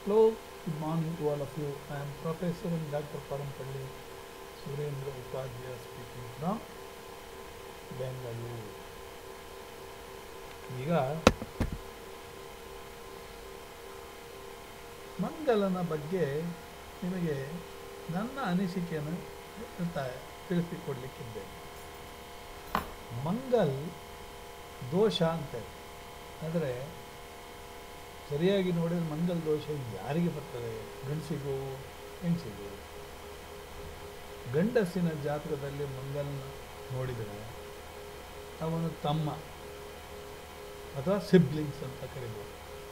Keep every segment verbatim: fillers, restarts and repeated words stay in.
Hello, good morning to all of you. I am Professor and Doctor Parampalli Surendra Upadhyaya speaking from Bengaluru. ಈಗ ಮಂಗಲನ ಬಗ್ಗೆ ನಿಮಗೆ ನನ್ನ ಅನಿಸಿಕೆಯನ್ನು ತಿಳಿಸಿಕೊಡ್ಲಿಕ್ಕಿದ್ದೇನೆ. ಮಂಗಲ್ ದೋಷ ಅಂತೇಳಿ ಅಂದರೆ ಸರಿಯಾಗಿ ನೋಡಿದರೆ ಮಂಗಲ್ ದೋಷ ಯಾರಿಗೆ ಬರ್ತದೆ? ಗಂಡಸಿಗೂ ಹೆಂಗಸಿಗೂ. ಗಂಡಸಿನ ಜಾತಕದಲ್ಲಿ ಮಂಗಲ್ನ ನೋಡಿದರೆ ಅವನು ತಮ್ಮ ಅಥವಾ ಸಿಬ್ಲಿಂಗ್ಸ್ ಅಂತ ಕರಿಬೋದು.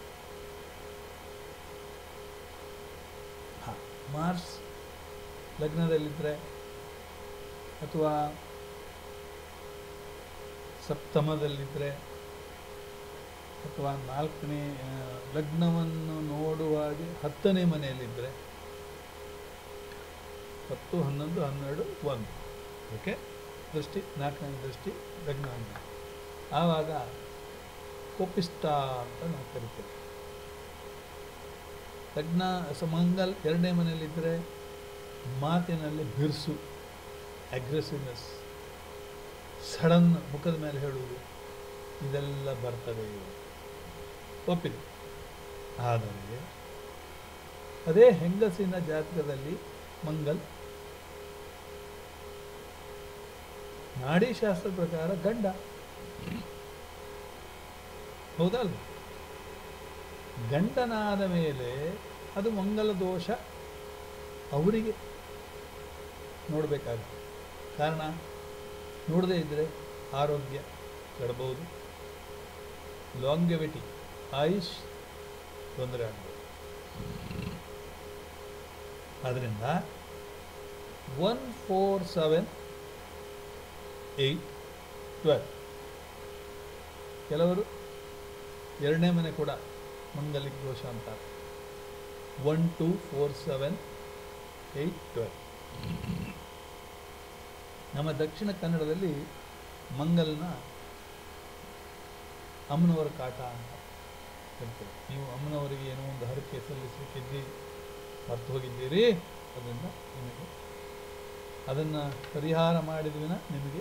ಹಾಂ, ಮಾರ್ಸ್ ಲಗ್ನದಲ್ಲಿದ್ದರೆ ಅಥವಾ ಸಪ್ತಮದಲ್ಲಿದ್ದರೆ ಅಥವಾ ನಾಲ್ಕನೇ ಲಗ್ನವನ್ನು ನೋಡುವಾಗೆ ಹತ್ತನೇ ಮನೆಯಲ್ಲಿದ್ದರೆ, ಹತ್ತು ಹನ್ನೊಂದು ಹನ್ನೆರಡು ಒಂದು ಓಕೆ ದೃಷ್ಟಿ, ನಾಲ್ಕನೇ ದೃಷ್ಟಿ ಲಗ್ನವನ್ನು, ಆವಾಗ ಕೋಪಿಷ್ಟ ಅಂತ ನಾವು ಕರಿತೇವೆ. ಲಗ್ನ ಮಂಗಲ್ ಎರಡನೇ ಮನೆಯಲ್ಲಿದ್ದರೆ ಮಾತಿನಲ್ಲಿ ಬಿರುಸು, ಅಗ್ರೆಸಿವ್ನೆಸ್, ಸಡನ್ ಮುಖದ ಮೇಲೆ ಹೇಳುವುದು, ಇದೆಲ್ಲ ಬರ್ತದೆ, ಒಪ್ಪಿದೆ. ಆದರೆ ಅದೇ ಹೆಂಗಸಿನ ಜಾತಕದಲ್ಲಿ ಮಂಗಲ್ ನಾಡಿಶಾಸ್ತ್ರ ಪ್ರಕಾರ ಗಂಡ, ಹೌದಲ್ವ? ಗಂಡನಾದ ಮೇಲೆ ಅದು ಮಂಗಲ ದೋಷ ಅವರಿಗೆ ನೋಡಬೇಕಾಗುತ್ತೆ. ಕಾರಣ ನೋಡದೇ ಇದ್ದರೆ ಆರೋಗ್ಯ ಕೆಡಬಹುದು, ಲಾಂಗೆವಿಟಿ ಆಯುಷ್ ತೊಂದರೆ ಆಗ್ಬೋದು. ಆದ್ದರಿಂದ one four seven eight twelve ಕೆಲವರು ಎರಡನೇ ಮನೆ ಕೂಡ ಮಂಗಲಿಕ ದೋಷ ಅಂತಾರೆ. One two four seven eight twelve ನಮ್ಮ ದಕ್ಷಿಣ ಕನ್ನಡದಲ್ಲಿ ಮಂಗಲ್ನ ಅಮ್ಮನವರ ಕಾಟ ಅಂತ ಹೇಳ್ತೇವೆ. ನೀವು ಅಮ್ಮನವರಿಗೆ ಏನೋ ಒಂದು ಹರಕೆ ಸಲ್ಲಿಸಲಿಕ್ಕಿದ್ದಿ ಮರ್ತು ಹೋಗಿದ್ದೀರಿ, ಅದರಿಂದ ನಿಮಗೆ ಅದನ್ನು ಪರಿಹಾರ ಮಾಡಿದ ವಿನ ನಿಮಗೆ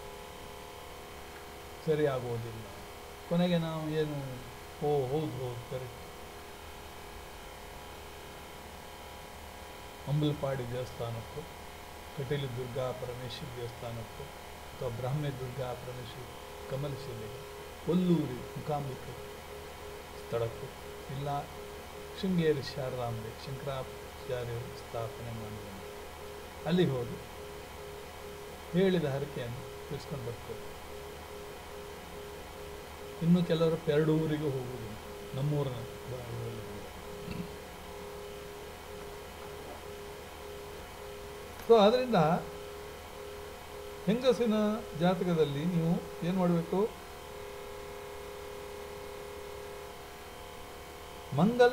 ಸರಿಯಾಗುವುದಿಲ್ಲ. ಕೊನೆಗೆ ನಾವು ಏನು ಓ ಹೌದು ಹೌದು ಕರೆಕ್ಟ್, ಅಂಬಲಪಾಡಿ ದೇವಸ್ಥಾನಕ್ಕೂ ಕಟೀಲು ದುರ್ಗಾ ಪರಮೇಶ್ವರಿ ದೇವಸ್ಥಾನಕ್ಕೂ ಅಥವಾ ಬ್ರಾಹ್ಮೆ ದುರ್ಗಾ ಪರಮೇಶ್ವರಿ ಕಮಲಶಿಲೆಗೆ, ಕೊಲ್ಲೂರಿ ಮುಕಾಂಬಿಕೆ ಸ್ಥಳಕ್ಕೂ, ಇಲ್ಲ ಶೃಂಗೇರಿ ಶಾರದಾಂಬೆ ಶಂಕರಾಚಾರ್ಯರು ಸ್ಥಾಪನೆ ಮಾಡಿದ ಅಲ್ಲಿಗೆ ಹೋಗಿ ಹೇಳಿದ ಹರಕೆಯನ್ನು ತಿಳಿಸ್ಕೊಂಡು ಬರ್ತೇವೆ. ಇನ್ನು ಕೆಲವರು ಪೆರಡೂರಿಗೆ ಹೋಗುವುದು, ನಮ್ಮೂರಿನ ಬಾಗಿಲಲ್ಲಿ. ಸೊ ಆದ್ದರಿಂದ ಹೆಂಗಸಿನ ಜಾತಕದಲ್ಲಿ ನೀವು ಏನು ಮಾಡಬೇಕು? ಮಂಗಲ್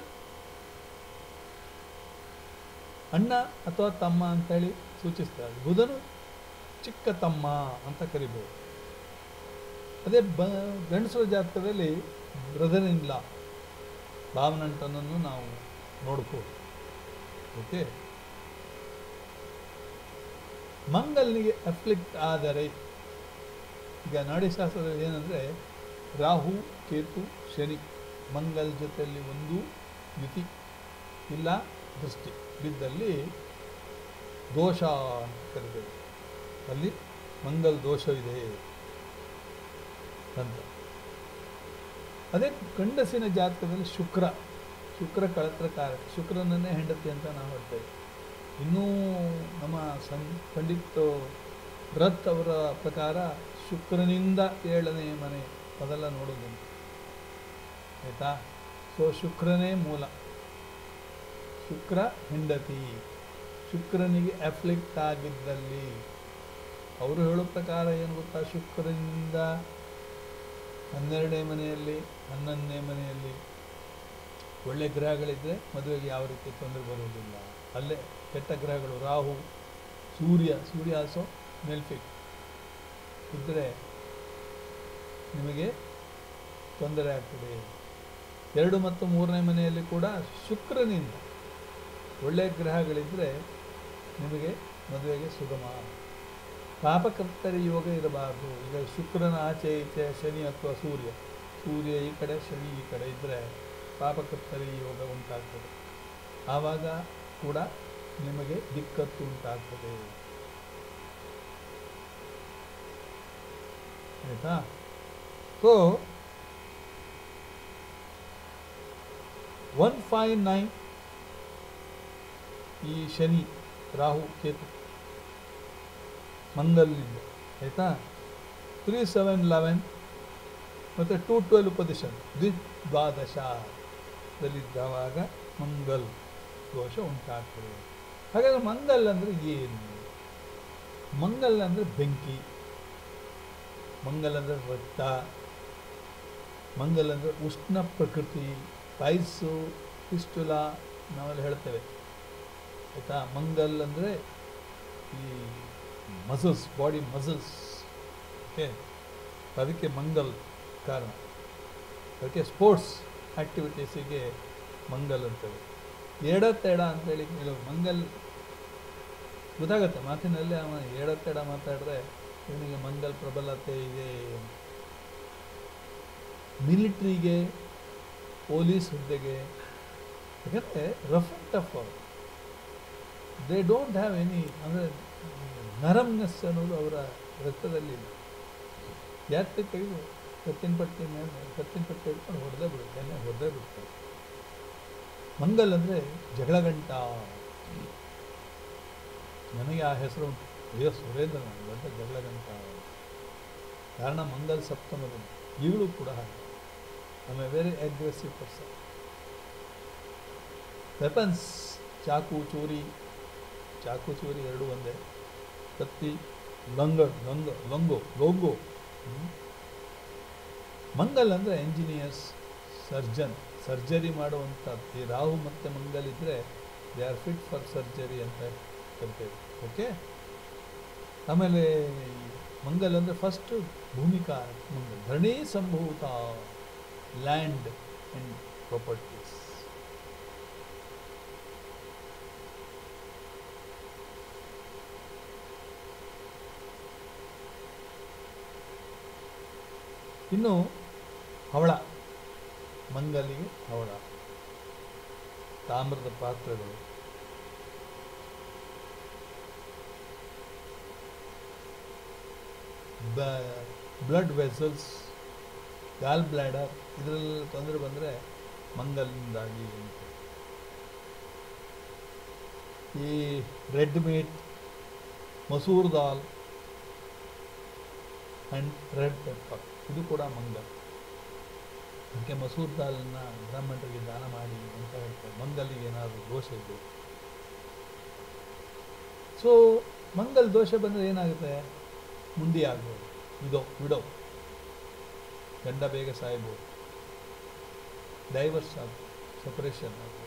ಅಣ್ಣ ಅಥವಾ ತಮ್ಮ ಅಂತೇಳಿ ಸೂಚಿಸ್ತಾರೆ. ಬುಧನು ಚಿಕ್ಕ ತಮ್ಮ ಅಂತ ಕರಿಬೋದು. ಅದೇ ಬ ಗಂಡಸರ ಜಾತಕದಲ್ಲಿ ಬ್ರದರ್ ಇನ್ ಲಾ, ಭಾವನಂಟನನ್ನು ನಾವು ನೋಡ್ಬೋದು. ಓಕೆ, ಮಂಗಲ್ನಿಗೆ ಅಫ್ಲಿಕ್ಟ್ ಆದರೆ, ಈಗ ನಾಡಿಶಾಸ್ತ್ರದಲ್ಲಿ ಏನಂದರೆ ರಾಹು ಕೇತು ಶನಿ ಮಂಗಲ್ ಜೊತೆಯಲ್ಲಿ ಒಂದು ಯುತಿ ಇಲ್ಲ ದೃಷ್ಟಿ ಬಿದ್ದಲ್ಲಿ ದೋಷ ಅಂತ ಕರಿತೇವೆ. ಅಲ್ಲಿ ಮಂಗಲ್ ದೋಷವಿದೆ ಅಂತ. ಅದೇ ಗಂಡಸಿನ ಜಾತಕದಲ್ಲಿ ಶುಕ್ರ ಶುಕ್ರ ಕಳತ್ರಕಾರಕ, ಶುಕ್ರನನ್ನೇ ಹೆಂಡತಿ ಅಂತ ನಾವು ಹೇಳ್ತೇವೆ. ಇನ್ನೂ ನಮ್ಮ ಸಂ ಪಂಡಿತ್ ರಥ್ ಅವರ ಪ್ರಕಾರ ಶುಕ್ರನಿಂದ ಏಳನೇ ಮನೆ ಅದೆಲ್ಲ ನೋಡೋದುಂಟು, ಆಯಿತಾ? ಸೊ ಶುಕ್ರನೇ ಮೂಲ, ಶುಕ್ರ ಹೆಂಡತಿ. ಶುಕ್ರನಿಗೆ ಅಫ್ಲಿಕ್ಟ್ ಆಗಿದ್ದಲ್ಲಿ ಅವರು ಹೇಳೋ ಪ್ರಕಾರ ಏನು ಗೊತ್ತಾ, ಶುಕ್ರನಿಂದ ಹನ್ನೆರಡನೇ ಮನೆಯಲ್ಲಿ ಹನ್ನೊಂದನೇ ಮನೆಯಲ್ಲಿ ಒಳ್ಳೆ ಗ್ರಹಗಳಿದ್ದರೆ ಮದುವೆಗೆ ಯಾವ ರೀತಿ ತೊಂದರೆ ಬರುವುದಿಲ್ಲ. ಅಲ್ಲೇ ಕೆಟ್ಟ ಗ್ರಹಗಳು ರಾಹು, ಸೂರ್ಯ ಸೂರ್ಯ ಆಸೋ ಮೆಲ್ಫಿಕ್ ಇದ್ದರೆ ನಿಮಗೆ ತೊಂದರೆ ಆಗ್ತದೆ. ಎರಡು ಮತ್ತು ಮೂರನೇ ಮನೆಯಲ್ಲಿ ಕೂಡ ಶುಕ್ರನಿಂದ ಒಳ್ಳೆಯ ಗ್ರಹಗಳಿದ್ದರೆ ನಿಮಗೆ ಮದುವೆಗೆ ಸುಗಮ. ಪಾಪಕರ್ತರಿ ಯೋಗ ಇರಬಾರ್ದು. ಈಗ ಶುಕ್ರನ ಆಚೆ ಈಚೆ ಶನಿ ಅಥವಾ ಸೂರ್ಯ, ಸೂರ್ಯ ಈ ಕಡೆ ಶನಿ ಈ ಕಡೆ ಇದ್ದರೆ ಪಾಪಕರ್ತರಿ ಯೋಗ ಉಂಟಾಗ್ತದೆ. ಆವಾಗ ಕೂಡ ನಿಮಗೆ ದಿಕ್ಕತ್ತು ಉಂಟಾಗ್ತದೆ. ಆಯಿತಾ? ಸೊ ಒನ್ ಫೈವ್ ನೈನ್ ಈ ಶನಿ ರಾಹು ಕೇತು ಮಂಗಲ್ನಿಂದ, ಆಯಿತಾ? ತ್ರೀ ಸೆವೆನ್ ಲೆವೆನ್ ಮತ್ತು ಟೂ ಟ್ವೆಲ್ವ್ ಪೊಸಿಷನ್ ದ್ವಿದ್ವಾದಶದಲ್ಲಿದ್ದವಾಗ ಮಂಗಲ್ ದೋಷ ಉಂಟಾಗ್ತದೆ. ಹಾಗಾದರೆ ಮಂಗಲ್ ಅಂದರೆ ಏನು? ಮಂಗಲ್ ಅಂದರೆ ಬೆಂಕಿ, ಮಂಗಲ್ ಅಂದರೆ ರಕ್ತ, ಮಂಗಲ್ ಅಂದರೆ ಉಷ್ಣ ಪ್ರಕೃತಿ, ಪೈಲ್ಸು, ಫಿಸ್ಟುಲಾ ನಾವೆಲ್ಲ ಹೇಳ್ತೇವೆ, ಆಯಿತಾ? ಮಂಗಲ್ ಅಂದರೆ ಈ ಮಸಲ್ಸ್, ಬಾಡಿ ಮಸಲ್ಸ್, ಓಕೆ? ಅದಕ್ಕೆ ಮಂಗಲ್ ಕಾರಣ. ಅದಕ್ಕೆ ಸ್ಪೋರ್ಟ್ಸ್ ಆ್ಯಕ್ಟಿವಿಟೀಸಿಗೆ ಮಂಗಲ್ ಅಂತೇಳಿ. ಎಡತ್ತೆಡ ಅಂತೇಳಿ ಕೆಲವು ಮಂಗಲ್ ಗೊತ್ತಾಗುತ್ತೆ ಮಾತಿನಲ್ಲಿ. ಅವನ ಎಡತ್ತೆಡ ಮಾತಾಡಿದ್ರೆ ಇವನಿಗೆ ಮಂಗಲ್ ಪ್ರಬಲತೆ ಇದೆ. ಮಿಲಿಟ್ರಿಗೆ, ಪೊಲೀಸ್ ಹುದ್ದೆಗೆ, ಯಾಕಂದರೆ ರಫ್ ಆ್ಯಂಡ್ ಟಫ್ ಅವರು, ದೇ ಡೋಂಟ್ ಹ್ಯಾವ್ ಎನಿ, ಅಂದರೆ ನರಮ್ನೆಸ್ ಅನ್ನೋದು ಅವರ ರಕ್ತದಲ್ಲಿ ಇಲ್ಲ. ಜಾಸ್ತಿ ತೆಗೆದು ಕತ್ತಿನ ಪಟ್ಟಿ ಮೇಲೆ ಕತ್ತಿನ ಪಟ್ಟಿ ಹಿಡ್ಕೊಂಡು ಹೊಡೆದೇ ಬಿಡುತ್ತೆ, ಎಣ್ಣೆ ಹೊಡೆದೇ ಬಿಡ್ತಾರೆ. ಮಂಗಲ್ ಅಂದರೆ ಜಗಳಗಂಟ. ನನಗೆ ಆ ಹೆಸರು ಉಂಟು, ಅಯ್ಯೋ ಸುರೇಂದ್ರ ನನಗೆ ದೊಡ್ಡ ಜಗಳಗಂಟ. ಕಾರಣ ಮಂಗಲ್ ಸಪ್ತಮದಲ್ಲಿ, ಈಗಲೂ ಕೂಡ ಹಾಗೆ. I a very aggressive person. Weapons, ಚಾಕು ಚೂರಿ, ಚಾಕು ಚೂರಿ ಎರಡೂ ಒಂದೇ. ಕತ್ತಿ, ಲಂಗ ಲಂಗ ಲಂಗೋ ಲೋಂಗೋ. ಮಂಗಲ್ ಅಂದರೆ ಎಂಜಿನಿಯರ್ಸ್, ಸರ್ಜನ್, ಸರ್ಜರಿ ಮಾಡುವಂಥದ್ದು. ಈ ರಾಹು ಮತ್ತು ಮಂಗಲ್ ಇದ್ದರೆ they are fit for surgery ಅಂತ ಕರಿತೇವೆ, ಓಕೆ? ಆಮೇಲೆ ಮಂಗಲ್ ಅಂದರೆ ಫಸ್ಟು ಭೂಮಿಕಾ ಮಂಗಲ್, ಧರಣಿ ಸಂಭೂತ, ಲ್ಯಾಂಡ್ ಆ್ಯಂಡ್ ಪ್ರಾಪರ್ಟೀಸ್. ಇನ್ನು ಹವಳ, ಮಂಗಲಿಗೆ ಹವಳ, ತಾಮ್ರದ ಪಾತ್ರೆಗಳು, ಬ್ಲಡ್ ವೆಸಲ್ಸ್, ಗಾಲ್ ಬ್ಲ್ಯಾಡರ್, ಇದರಲ್ಲಿ ತೊಂದರೆ ಬಂದರೆ ಮಂಗಲಿಂದಾಗಿ. ಈ red meat, masoor dal and red pepper, ಇದು ಕೂಡ ಮಂಗಲ್. ಅದಕ್ಕೆ ಮಸೂರ್ ದಾಲನ್ನು ಬ್ರಾಹ್ಮಣರಿಗೆ ದಾನ ಮಾಡಿ ಅಂತ ಹೇಳ್ತಾರೆ, ಮಂಗಲಿಗೆ ಏನಾದರೂ ದೋಷ ಇದೆ. ಸೊ ಮಂಗಲ್ ದೋಷ ಬಂದರೆ ಏನಾಗುತ್ತೆ? ಮುಂದೆ ಆಗ್ಬೋದು, ವಿಡೋ ವಿಡೋ ಗಂಡ ಬೇಗ ಸಾಯ್ಬೋದು, ಡೈವರ್ಸ್ ಆಗ್ಬೋದು, ಸಪರೇಷನ್ ಆಗ್ಬೋದು,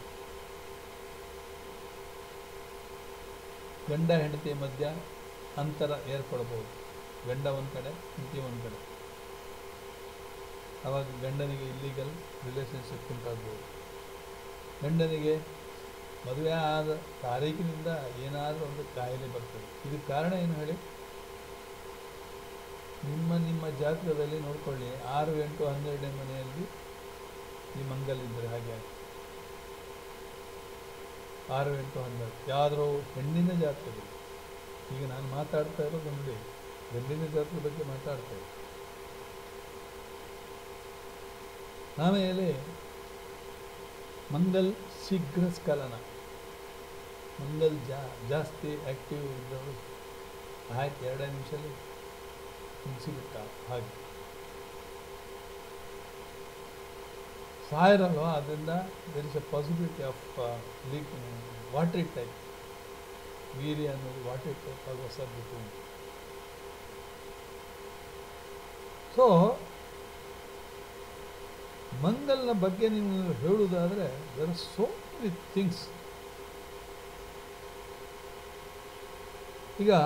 ಗಂಡ ಹೆಂಡತಿ ಮಧ್ಯ ಅಂತರ ಏರ್ಪಡ್ಬೋದು, ಗಂಡ ಒಂದು ಕಡೆ ಹೆಂಡತಿ ಒಂದು ಕಡೆ. ಆವಾಗ ಗಂಡನಿಗೆ ಇಲ್ಲಿಗಲ್ ರಿಲೇಷನ್ಶಿಪ್ ಉಂಟಾಗ್ಬೋದು. ಗಂಡನಿಗೆ ಮದುವೆ ಆದ ತಾರೀಕಿನಿಂದ ಏನಾದರೂ ಒಂದು ಕಾಯಿಲೆ ಬರ್ತದೆ. ಇದಕ್ಕೆ ಕಾರಣ ಏನು ಹೇಳಿ? ನಿಮ್ಮ ನಿಮ್ಮ ಜಾತಕದಲ್ಲಿ ನೋಡ್ಕೊಳ್ಳಿ, ಆರು ಎಂಟು ಹನ್ನೆರಡನೇ ಮನೆಯಲ್ಲಿ ಈ ಮಂಗಲ್ ಇದ್ದರೆ ಹಾಗೆ ಆಗುತ್ತೆ. ಆರು ಎಂಟು ಹನ್ನೆರಡು ಯಾವುದಾದ್ರೂ ಹೆಣ್ಣಿನ ಜಾತಕದಲ್ಲಿ. ಈಗ ನಾನು ಮಾತಾಡ್ತಾ ಇರೋದು ನೋಡಿ ಗಂಡಿನ ಜಾತಕದ ಬಗ್ಗೆ ಮಾತಾಡ್ತಾ ಇರೋದು. ಆಮೇಲೆ ಮಂಗಲ್ ಶೀಘ್ರ ಸ್ಖಲನ, ಮಂಗಲ್ ಜಾ ಜಾಸ್ತಿ ಆ್ಯಕ್ಟಿವ್ ಇದ್ದವರು ಆಯ್ತು ಎರಡೇ ನಿಮಿಷದಲ್ಲಿ ಮುಗಿಸಿಬಿಟ್ಟ. ಹಾಗೆ ಫೈರ್ ಅಲ್ವಾ, ಅದರಿಂದ there is a possibility of leak, watery type, ವೀರ್ಯ ಅನ್ನೋದು ವಾಟರಿ ಟೈಪ್ ಆಗುವ ಸಾಧ್ಯತೆ ಉಂಟು. ಸೊ ಮಂಗಲ್ನ ಬಗ್ಗೆ ನೀವು ಹೇಳುವುದಾದರೆ there are so many things. ಈಗ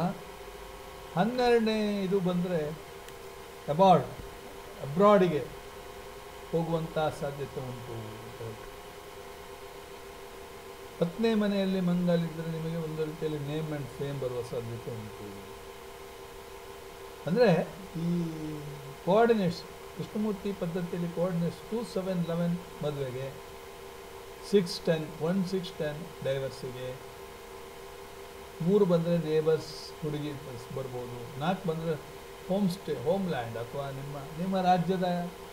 ಹನ್ನೆರಡನೇ ಇದು ಬಂದರೆ ಅಬಾರ್ಡ್, ಅಬ್ರಾಡಿಗೆ ಹೋಗುವಂಥ ಸಾಧ್ಯತೆ ಉಂಟು. ಹತ್ತನೇ ಮನೆಯಲ್ಲಿ ಮಂಗಲಿದ್ದರೆ ನಿಮಗೆ ಒಂದು ರೀತಿಯಲ್ಲಿ ನೇಮ್ ಆ್ಯಂಡ್ ಫೇಮ್ ಬರುವ ಸಾಧ್ಯತೆ ಉಂಟು. ಅಂದರೆ ಈ ಕೋಆರ್ಡಿನೇಟ್ಸ್ ಕೃಷ್ಣಮೂರ್ತಿ ಪದ್ಧತಿಯಲ್ಲಿ ಕೋಆರ್ಡಿನೇಟ್ಸ್ ಟೂ ಸೆವೆನ್ ಲೆವೆನ್ ಮದುವೆಗೆ, six ten one six ten ಡೈವರ್ಸಿಗೆ, ಮೂರು ಬಂದರೆ ನೇಬರ್ಸ್ ಹುಡುಗಿ ಬರ್ಬೋದು, ನಾಲ್ಕು ಬಂದರೆ ಹೋಮ್ ಸ್ಟೇ ಹೋಮ್ ಲ್ಯಾಂಡ್ ಅಥವಾ ನಿಮ್ಮ ನಿಮ್ಮ ರಾಜ್ಯದ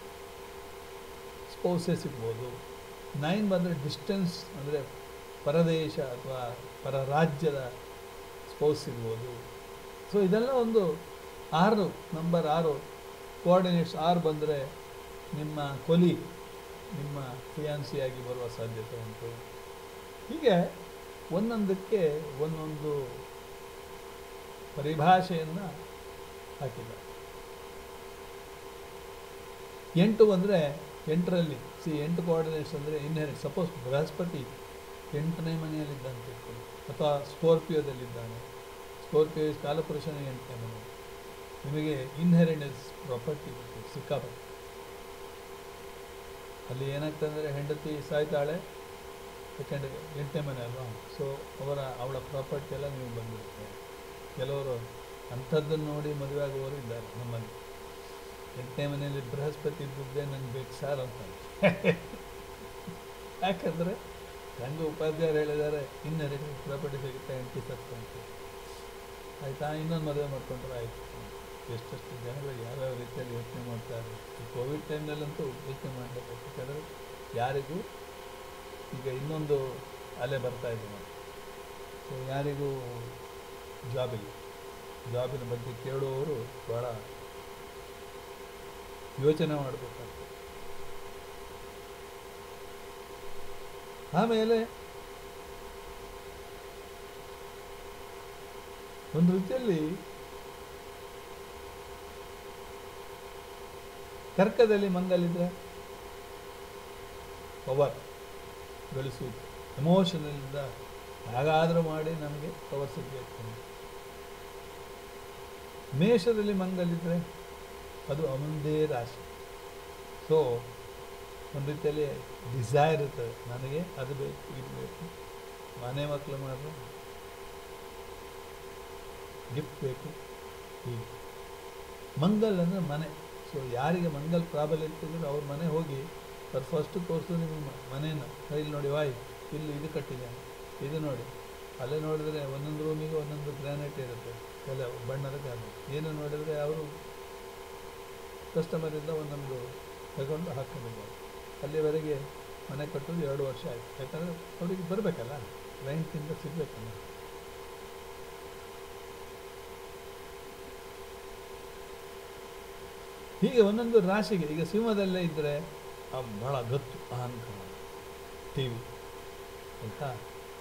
ಸ್ಪೌಸೇ ಸಿಗ್ಬೋದು, ನೈನ್ ಬಂದರೆ ಡಿಸ್ಟೆನ್ಸ್ ಅಂದರೆ ಪರದೇಶ ಅಥವಾ ಪರ ರಾಜ್ಯದ ಸ್ಪೌಸ್ ಸಿಗ್ಬೋದು. ಸೊ ಇದೆಲ್ಲ ಒಂದು ಆರು ನಂಬರ್ ಆರು ಕೋಆರ್ಡಿನೇಟ್ಸ್ ಆರು ಬಂದರೆ ನಿಮ್ಮ ಕೊಲಿ ನಿಮ್ಮ ಫಿಯಾನ್ಸಿಯಾಗಿ ಬರುವ ಸಾಧ್ಯತೆ ಉಂಟು. ಹೀಗೆ ಒಂದೊಂದಕ್ಕೆ ಒಂದೊಂದು ಪರಿಭಾಷೆಯನ್ನು ಹಾಕಿದ್ದಾರೆ. ಎಂಟು ಅಂದರೆ ಎಂಟರಲ್ಲಿ ಸಿ ಎಂಟು ಕೋಆರ್ಡಿನೇಟ್ಸ್ ಅಂದರೆ ಇನ್ಹೆರಿಟ್. ಸಪೋಸ್ ಬೃಹಸ್ಪತಿ ಎಂಟನೇ ಮನೆಯಲ್ಲಿದ್ದಾನೆ ತಿಳ್ಕೊಳ್ಳಿ, ಅಥವಾ ಸ್ಕಾರ್ಪಿಯೋದಲ್ಲಿದ್ದಾನೆ. ಸ್ಕಾರ್ಪಿಯೋ ಕಾಲಪುರುಷನ ಎಂಟನೇ ಮನೆ, ನಿಮಗೆ ಇನ್ಹೆರಿಟೆನ್ಸ್ ಪ್ರಾಪರ್ಟಿ ಸಿಕ್ಕಾಪಟ್ಟೆ. ಅಲ್ಲಿ ಏನಾಗ್ತದೆ ಅಂದರೆ ಹೆಂಡತಿ ಸಾಯ್ತಾಳೆ, ಯಾಕೆಂದರೆ ಎಂಟನೇ ಮನೆ ಅಲ್ವಾ, ಸೊ ಅವರ ಅವಳ ಪ್ರಾಪರ್ಟಿ ಎಲ್ಲ ನೀವು ಬಂದಿರುತ್ತೆ. ಕೆಲವರು ಅಂಥದ್ದನ್ನು ನೋಡಿ ಮದುವೆ ಆಗುವವರು ಇದ್ದಾರೆ ನಮ್ಮಲ್ಲಿ. ಎಂಟನೇ ಮನೆಯಲ್ಲಿ ಬೃಹಸ್ಪತಿ ಇದ್ದಿದ್ದೇ ನನಗೆ ಬೇಕು ಸಾರ್ ಅಂತ. ಯಾಕಂದರೆ ರಂಗ ಉಪಾಧ್ಯಾಯರು ಹೇಳಿದ್ದಾರೆ ಇನ್ಹೆರಿಟೆನ್ಸ್ ಪ್ರಾಪರ್ಟಿ ಸಿಗುತ್ತೆ ಎಂಟಿ ಸತ್ತು ಅಂತ. ಆಯಿತಾ, ಇನ್ನೊಂದು ಮದುವೆ ಮಾಡ್ಕೊಂಡ್ರೆ ಆಯಿತು. ಎಷ್ಟೆಷ್ಟು ಜನರು ಯಾವ್ಯಾವ ರೀತಿಯಲ್ಲಿ ಯೋಚನೆ ಮಾಡ್ತಾರೆ. ಈ ಕೋವಿಡ್ ಟೈಮ್ನಲ್ಲಂತೂ ಯೋಚನೆ ಮಾಡಬೇಕು. ಯಾಕಂದರೆ ಯಾರಿಗೂ ಈಗ ಇನ್ನೊಂದು ಅಲೆ ಬರ್ತಾ ಇದೆ ನೋಡಿ. ಸೊ ಯಾರಿಗೂ ಜಾಬಿಲ್ಲ, ಜಾಬಿನ ಬಗ್ಗೆ ಕೇಳುವವರು ಭಾಳ ಯೋಚನೆ ಮಾಡಬೇಕಾಗ್ತದೆ. ಆಮೇಲೆ ಒಂದು ರೀತಿಯಲ್ಲಿ ಕರ್ಕದಲ್ಲಿ ಮಂಗಲಿದ್ರೆ ಪವರ್ ಗಳಿಸುವುದು, ಎಮೋಷನಲಿಂದ ಹಾಗಾದರೂ ಮಾಡಿ ನಮಗೆ ಪವರ್ ಸಿಗಬೇಕು. ಮೇಷದಲ್ಲಿ ಮಂಗಲಿದ್ರೆ ಅದು ಅವನದೇ ರಾಶಿ. ಸೊ ಒಂದು ರೀತಿಯಲ್ಲಿ ಡಿಸೈರ್ ಇರ್ತದೆ, ನನಗೆ ಅದು ಬೇಕು ಇದು ಬೇಕು, ಮನೆ ಮಕ್ಕಳು ಮಾಡಿದ್ರೆ ಗಿಫ್ಟ್ ಬೇಕು. ಹೀಗೆ ಮಂಗಲ್ ಅಂದರೆ ಮನೆ. ಸೊ ಯಾರಿಗೆ ಮಂಗಲ್ ಪ್ರಾಬಲ್ಯ ಇರ್ತದೆ ಅವ್ರ ಮನೆ ಹೋಗಿ ಅವ್ರು ಫಸ್ಟು ತೋರಿಸೋದು ನಿಮ್ಮ ಮನೇನ. ಇಲ್ಲಿ ನೋಡಿ ವಾಯ್, ಇಲ್ಲಿ ಇದು ಕಟ್ಟಿದ್ದಾನೆ, ಇದು ನೋಡಿ. ಅಲ್ಲೇ ನೋಡಿದರೆ ಒಂದೊಂದು ರೂಮಿಗೆ ಒಂದೊಂದು ಗ್ರಾನೈಟ್ ಇರುತ್ತೆ, ಎಲ್ಲ ಬಣ್ಣದ ಗ್ರಾನೈಟ್. ಏನು ನೋಡಿದರೆ ಅವರು ಕಸ್ಟಮರಿಂದ ಒಂದೊಂದು ತಗೊಂಡು ಹಾಕೊಂಡಿದ್ದಾರೆ. ಅಲ್ಲಿವರೆಗೆ ಮನೆ ಕಟ್ಟೋದು ಎರಡು ವರ್ಷ ಆಯಿತು. ಯಾಕಂದರೆ ಅವರಿಗೆ ಬರಬೇಕಲ್ಲ, ಕ್ಲೈಂಟಿಂದ ಸಿಗಬೇಕಲ್ಲ. ಹೀಗೆ ಒಂದೊಂದು ರಾಶಿಗೆ, ಈಗ ಸಿಂಹದಲ್ಲೇ ಇದ್ದರೆ ಭಾಳ ಗತ್ತು ಅಹಂಕಾರ, ಟಿ ವಿ ಆಯಿತಾ.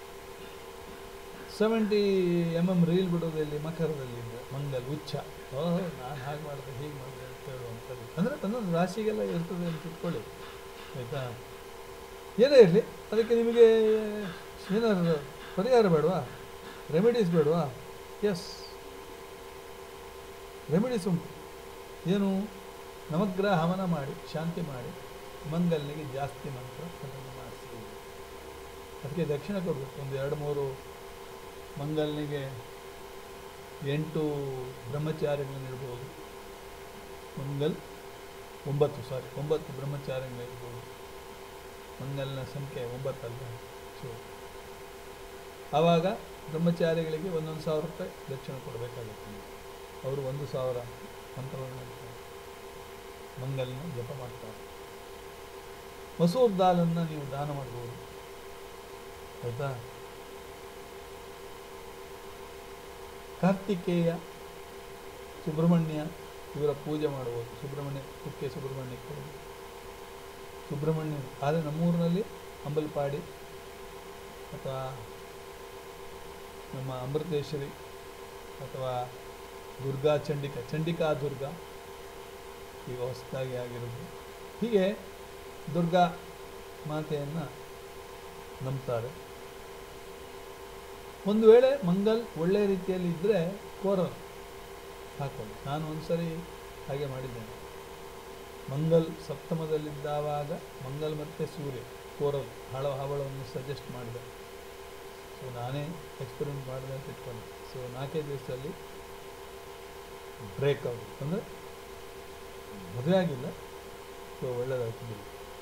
ಸೆವೆಂಟಿ ಎಮ್ ಎಮ್ ರೀಲ್ ಬಿಡೋದಲ್ಲಿ ಮಕರದಲ್ಲಿ ಮಂಗಲ್ ಉಚ್ಚ, ಓಹೋ ನಾನು ಹಾಗೆ ಮಾಡಿದೆ ಹೀಗೆ ಮಾಡಿದೆ ಅಂತ ಹೇಳುವಂಥದ್ದು. ಅಂದರೆ ಒಂದೊಂದು ರಾಶಿಗೆಲ್ಲ ಇರ್ತದೆ ಅಂತ ಇಟ್ಕೊಳ್ಳಿ ಆಯಿತಾ. ಏನೇ ಇರಲಿ, ಅದಕ್ಕೆ ನಿಮಗೆ ಏನಾದ್ರು ಪರಿಹಾರ ಬೇಡವಾ, ರೆಮಿಡೀಸ್ ಬೇಡವಾ? ಎಸ್, ರೆಮಿಡೀಸ್ ಉಂಟು. ಏನು? ನವಗ್ರಹ ಹವನ ಮಾಡಿ ಶಾಂತಿ ಮಾಡಿ ಮಂಗಲ್ನಿಗೆ ಜಾಸ್ತಿ ಮಂತ್ರ ಅದನ್ನು ಮಾಡಿಸಿ. ಅದಕ್ಕೆ ದಕ್ಷಿಣ ಕೊಡಬೇಕು. ಒಂದು ಎರಡು ಮೂರು ಮಂಗಲ್ನಿಗೆ ಎಂಟು ಬ್ರಹ್ಮಚಾರಿಗಳಿರ್ಬೋದು. ಮಂಗಲ್ ಒಂಬತ್ತು ಸಾರಿ ಒಂಬತ್ತು ಬ್ರಹ್ಮಚಾರಿಗಳಿರ್ಬೋದು. ಮಂಗಲ್ನ ಸಂಖ್ಯೆ ಒಂಬತ್ತಲ್ಲ. ಸೊ ಆವಾಗ ಬ್ರಹ್ಮಚಾರಿಗಳಿಗೆ ಒಂದೊಂದು ಸಾವಿರ ರೂಪಾಯಿ ದಕ್ಷಿಣ ಕೊಡಬೇಕಾಗುತ್ತೆ. ಅವರು ಒಂದು ಸಾವಿರ ಮಂತ್ರವನ್ನು ಮಂಗಲ್ನ ಜಪ ಮಾಡ್ತಾರೆ. ಮಸೂರ್ ದಾಲನ್ನು ನೀವು ದಾನ ಮಾಡ್ಬೋದು ಆಯಿತಾ. ಕಾರ್ತಿಕೇಯ, ಸುಬ್ರಹ್ಮಣ್ಯ ಇವರ ಪೂಜೆ ಮಾಡ್ಬೋದು. ಸುಬ್ರಹ್ಮಣ್ಯ ಕುಕ್ಕೆ ಸುಬ್ರಹ್ಮಣ್ಯಕ್ಕೆ ಸುಬ್ರಹ್ಮಣ್ಯ ಆದರೆ ನಮ್ಮೂರಿನಲ್ಲಿ ಅಂಬಲ್ಪಾಡಿ ಅಥವಾ ನಮ್ಮ ಅಮೃತೇಶ್ವರಿ ಅಥವಾ ದುರ್ಗಾ ಚಂಡಿಕಾ ಚಂಡಿಕಾ ದುರ್ಗಾ ಈಗ ಹೊಸದಾಗಿ ಆಗಿರೋದು. ಹೀಗೆ ದುರ್ಗಾ ಮಾತೆಯನ್ನು ನಂಬ್ತಾರೆ. ಒಂದು ವೇಳೆ ಮಂಗಲ್ ಒಳ್ಳೆಯ ರೀತಿಯಲ್ಲಿ ಇದ್ದರೆ ಕೋರಲ್ ಹಾಕೊಳ್ಳಿ. ನಾನು ಒಂದು ಸರಿ ಹಾಗೆ ಮಾಡಿದ್ದೇನೆ. ಮಂಗಲ್ ಸಪ್ತಮದಲ್ಲಿದ್ದಾವಾಗ ಮಂಗಲ್ ಮತ್ತು ಸೂರ್ಯ ಕೋರಲ್ ಹಳ ಹವಳವನ್ನು ಸಜೆಸ್ಟ್ ಮಾಡಿದೆ. ಸೊ ನಾನೇ ಎಕ್ಸ್ಪೆರಿಮೆಂಟ್ ಮಾಡಿದೆ ಅಂತ ಇಟ್ಕೊಂಡು ಸೊ ನಾಲ್ಕೈದು ದಿವಸದಲ್ಲಿ ಬ್ರೇಕ್ ಆಗುತ್ತೆ, ಅಂದರೆ ಮದುವೆ ಆಗಿಲ್ಲ, ಸೊ ಒಳ್ಳೆಯದಾಗ್ತದೆ.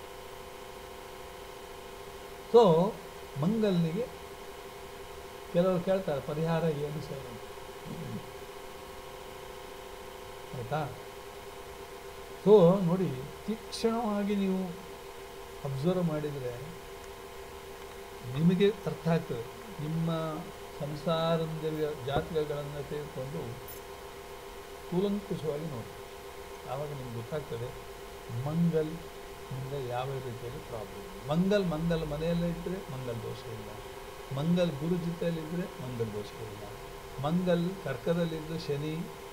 ಸೊ ಮಂಗಲ್ನಿಗೆ ಕೆಲವರು ಕೇಳ್ತಾರೆ ಪರಿಹಾರ ಏನು ಸರ್ ಅಂತ, ಆಯಿತಾ? ಸೊ ನೋಡಿ, ತೀಕ್ಷ್ಣವಾಗಿ ನೀವು ಅಬ್ಸರ್ವ್ ಮಾಡಿದರೆ ನಿಮಗೆ ಅರ್ಥ ಆಗ್ತದೆ. ನಿಮ್ಮ ಸಂಸಾರದ ಜಾತಕಗಳನ್ನು ತೆಗೆದುಕೊಂಡು ಕೂಲಂಕುಷವಾಗಿ ನೋಡಿ, ಆವಾಗ ನಿಮ್ಗೆ ಗೊತ್ತಾಗ್ತದೆ ಮಂಗಲ್ ಮುಂದೆ ಯಾವ ರೀತಿಯಲ್ಲಿ ಪ್ರಾಬ್ಲಮ್. ಮಂಗಲ್ ಮಂಗಲ್ ಮನೆಯಲ್ಲೇ ಇದ್ದರೆ ಮಂಗಲ್ ದೋಷ ಇಲ್ಲ, ಮಂಗಲ್ ಗುರು ಜೊತೆಯಲ್ಲಿದ್ದರೆ ಮಂಗಲ್ ದೋಷ ಇಲ್ಲ, ಮಂಗಲ್ ಕರ್ಕದಲ್ಲಿದ್ದರೆ ಶನಿ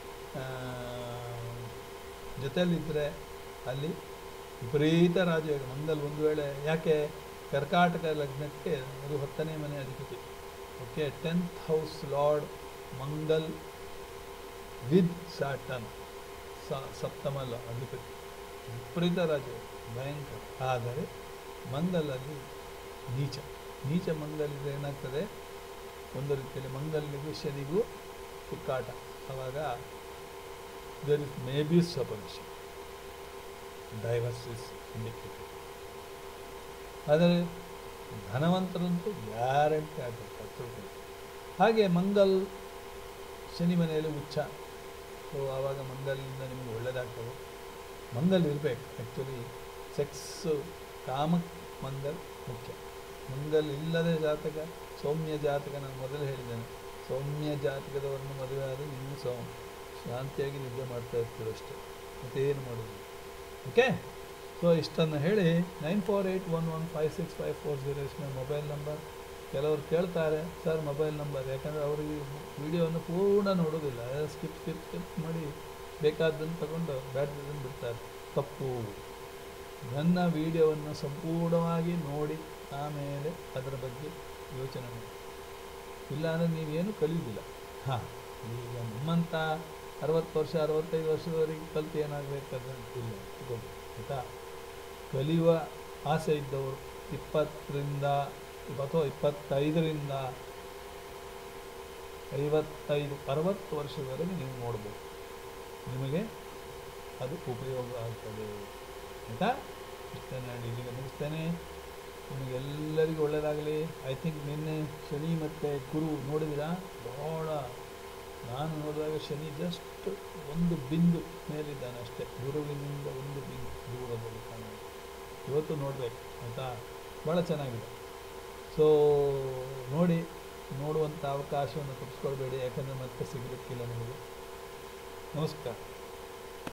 ಜೊತೆಯಲ್ಲಿದ್ದರೆ ಅಲ್ಲಿ ವಿಪರೀತ ರಾಜಯೋಗ. ಮಂಗಲ್ ಒಂದು ವೇಳೆ, ಯಾಕೆ ಕರ್ಕಾಟಕ ಲಗ್ನಕ್ಕೆ ಅದು ಹತ್ತನೇ ಮನೆ ಅಧಿಪತಿ, okay, tenth house lord Mangal with Saturn ಸಪ್ತಮ ಅಧಿಪತಿ, ವಿಪರೀತ ರಾಜಯೋಗ ಭಯಂಕರ. ಆದರೆ ಮಂಗಲಲ್ಲಿ ನೀಚ ನೀಚ ಮಂಗಲಿದ್ರೆ ಏನಾಗ್ತದೆ, ಒಂದು ರೀತಿಯಲ್ಲಿ ಮಂಗಲಿಗೂ ಶನಿಗೂ ತಿಕ್ಕಾಟ. ಆವಾಗ there is maybe separation, divorce is indicated. ಆದರೆ ಧನವಂತರಂತೂ ಗ್ಯಾರಂಟಿ ಆಗಬೇಕು. ಹಾಗೆ ಮಂಗಲ್ ಶನಿ ಮನೆಯಲ್ಲಿ ಉಚ್ಚ, ಸೊ ಆವಾಗ ಮಂಗಲಿಂದ ನಿಮಗೆ ಒಳ್ಳೆಯದಾಗ್ತದೆ. ಮಂಗಲ್ ಇರಬೇಕು. ಆ್ಯಕ್ಚುಲಿ ಸೆಕ್ಸು ಕಾಮ ಮಂಗಲ್ ಮುಖ್ಯ. ಮಂಗಲ್ ಇಲ್ಲದೆ ಜಾತಕ, ಸೌಮ್ಯ ಜಾತಕ, ನಾನು ಮೊದಲು ಹೇಳಿದ್ದೇನೆ, ಸೌಮ್ಯ ಜಾತಕದವರನ್ನು ಮದುವೆ ಆದರೆ ನೀವು ಸೌ ಶಾಂತಿಯಾಗಿ ನಿದ್ದೆ ಮಾಡ್ತಾ ಇರ್ತೀರ ಅಷ್ಟೇ, ಮತ್ತೇನು ಮಾಡೋದು. ಓಕೆ, ಸೊ ಇಷ್ಟನ್ನು ಹೇಳಿ nine four eight one one five six five four zero is my mobile number. ಕೆಲವರು ಕೇಳ್ತಾರೆ ಸರ್ ಮೊಬೈಲ್ ನಂಬರ್, ಯಾಕಂದರೆ ಅವರಿಗೆ ವಿಡಿಯೋವನ್ನು ಪೂರ್ಣ ನೋಡೋದಿಲ್ಲ, ಸ್ಕಿಪ್ ಸ್ಕಿಪ್ ಸ್ಕಿಪ್ ಮಾಡಿ ಬೇಕಾದ್ದನ್ನು ತಗೊಂಡು ಬ್ಯಾಡ್ದನ್ನು ಬಿಡ್ತಾರೆ. ತಪ್ಪು. ನನ್ನ ವಿಡಿಯೋವನ್ನು ಸಂಪೂರ್ಣವಾಗಿ ನೋಡಿ ಆಮೇಲೆ ಅದರ ಬಗ್ಗೆ ಯೋಚನೆ ಮಾಡಿ, ಇಲ್ಲಾಂದರೆ ನೀವೇನು ಕಲಿಯೋದಿಲ್ಲ. ಹಾಂ, ಈಗ ನಮ್ಮಂಥ ಅರವತ್ತು ವರ್ಷ ಅರವತ್ತೈದು ವರ್ಷದವರೆಗೆ ಕಲಿತು ಏನಾಗಬೇಕಾದ್ರೆ ಇಲ್ಲ, ತಗೊಳ್ಳಿ ಆಯಿತಾ. ಕಲಿಯುವ ಆಸೆ ಇದ್ದವರು ಇಪ್ಪತ್ತರಿಂದ ಅಥವಾ ಇಪ್ಪತ್ತೈದರಿಂದ ಐವತ್ತೈದು ಅರವತ್ತು ವರ್ಷದವರೆಗೆ ನೀವು ನೋಡ್ಬೋದು, ನಿಮಗೆ ಅದು ಉಪಯೋಗ ಆಗ್ತದೆ ಆಯಿತಾ. ಇಷ್ಟೇ ನಾನು ಇಲ್ಲಿಗೆ ಮುಗಿಸ್ತೇನೆ. ನಿಮಗೆಲ್ಲರಿಗೂ ಒಳ್ಳೆಯದಾಗಲಿ. ಐ ಥಿಂಕ್ ನಿನ್ನೆ ಶನಿ ಮತ್ತು ಗುರು ನೋಡಿದಿರಾ, ಬಹಳ ನಾನು ನೋಡಿದಾಗ ಶನಿ ಜಸ್ಟ್ ಒಂದು ಬಿಂದು ಮೇಲಿದ್ದಾನೆ ಅಷ್ಟೇ, ಗುರುವಿನಿಂದ ಒಂದು ಬಿಂದು ದೂರದಲ್ಲಿ ಕಾಣೋದು. ಇವತ್ತು ನೋಡಬೇಕು ಆಯಿತಾ, ಭಾಳ ಚೆನ್ನಾಗಿದೆ. ಸೊ ನೋಡಿ, ನೋಡುವಂಥ ಅವಕಾಶವನ್ನು ತಪ್ಪಿಸ್ಕೊಳ್ಬೇಡಿ, ಯಾಕಂದರೆ ಮತ್ತೆ ಸಿಗಲಿಕ್ಕಿಲ್ಲ ನಿಮಗೆ. ನಮಸ್ಕಾರ.